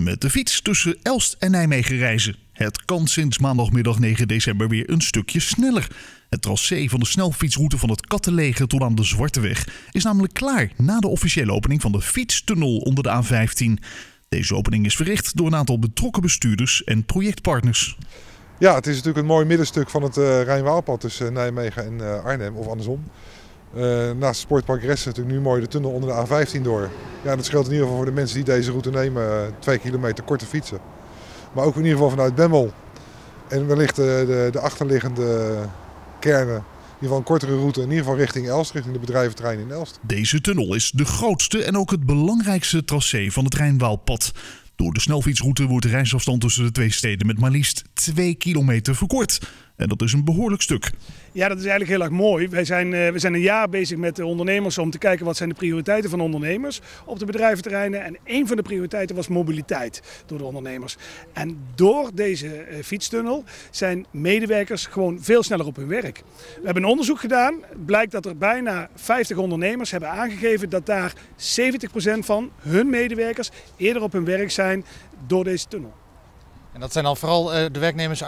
Met de fiets tussen Elst en Nijmegen reizen. Het kan sinds maandagmiddag 9 december weer een stukje sneller. Het tracé van de snelfietsroute van het Kattenleger tot aan de Zwarteweg is namelijk klaar na de officiële opening van de fietstunnel onder de A15. Deze opening is verricht door een aantal betrokken bestuurders en projectpartners. Ja, het is natuurlijk een mooi middenstuk van het Rijn-Waalpad tussen Nijmegen en Arnhem, of andersom. Naast het Sportpark Ressen natuurlijk nu mooi de tunnel onder de A15 door. Ja, dat scheelt in ieder geval voor de mensen die deze route nemen 2 kilometer korte fietsen. Maar ook in ieder geval vanuit Bemmel en wellicht de achterliggende kernen. In ieder geval een kortere route, in ieder geval richting Elst, richting de bedrijventerrein in Elst. Deze tunnel is de grootste en ook het belangrijkste tracé van het Rijn-Waalpad. Door de snelfietsroute wordt de reisafstand tussen de twee steden met maar liefst 2 kilometer verkort. En dat is een behoorlijk stuk. Ja, dat is eigenlijk heel erg mooi. We zijn een jaar bezig met de ondernemers om te kijken wat zijn de prioriteiten van ondernemers op de bedrijventerreinen. En een van de prioriteiten was mobiliteit door de ondernemers. En door deze fietstunnel zijn medewerkers gewoon veel sneller op hun werk. We hebben een onderzoek gedaan. Het blijkt dat er bijna 50 ondernemers hebben aangegeven dat daar 70% van hun medewerkers eerder op hun werk zijn door deze tunnel. En dat zijn dan vooral de werknemers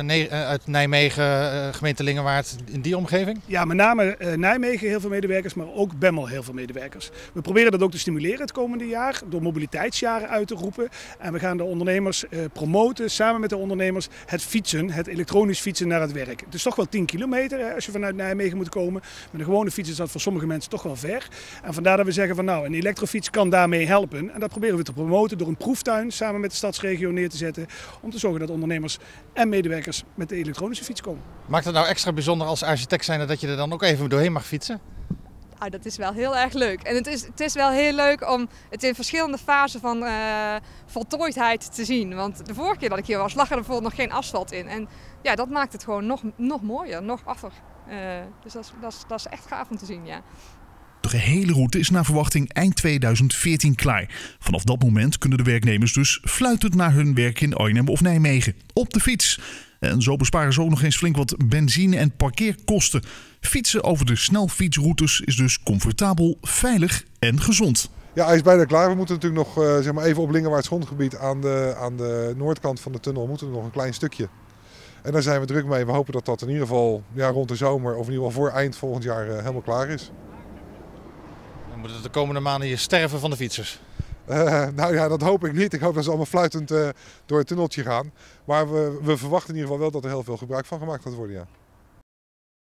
uit Nijmegen, gemeente Lingewaard, in die omgeving? Ja, met name Nijmegen heel veel medewerkers, maar ook Bemmel heel veel medewerkers. We proberen dat ook te stimuleren het komende jaar door mobiliteitsjaren uit te roepen. En we gaan de ondernemers promoten, samen met de ondernemers, het fietsen, het elektronisch fietsen naar het werk. Het is toch wel 10 kilometer als je vanuit Nijmegen moet komen. Met een gewone fiets is dat voor sommige mensen toch wel ver. En vandaar dat we zeggen van nou, een elektrofiets kan daarmee helpen. En dat proberen we te promoten door een proeftuin samen met de stadsregio neer te zetten. Om te zorgen dat ondernemers en medewerkers met de elektronische fiets komen. Maakt het nou extra bijzonder als architect zijnde dat je er dan ook even doorheen mag fietsen? Nou, dat is wel heel erg leuk. En het is wel heel leuk om het in verschillende fasen van voltooidheid te zien. Want de vorige keer dat ik hier was, lag er bijvoorbeeld nog geen asfalt in. En ja, dat maakt het gewoon nog mooier, nog affer. Dus dat is echt gaaf om te zien, ja. De gehele route is naar verwachting eind 2014 klaar. Vanaf dat moment kunnen de werknemers dus fluitend naar hun werk in Arnhem of Nijmegen op de fiets. En zo besparen ze ook nog eens flink wat benzine- en parkeerkosten. Fietsen over de snelfietsroutes is dus comfortabel, veilig en gezond. Ja, hij is bijna klaar. We moeten natuurlijk nog zeg maar even op Lingewaards grondgebied aan de noordkant van de tunnel moeten we nog een klein stukje. En daar zijn we druk mee. We hopen dat dat in ieder geval rond de zomer of in ieder geval voor eind volgend jaar helemaal klaar is. Dan moet het de komende maanden hier sterven van de fietsers. Nou ja, dat hoop ik niet. Ik hoop dat ze allemaal fluitend door het tunneltje gaan. Maar we verwachten in ieder geval wel dat er heel veel gebruik van gemaakt gaat worden, ja.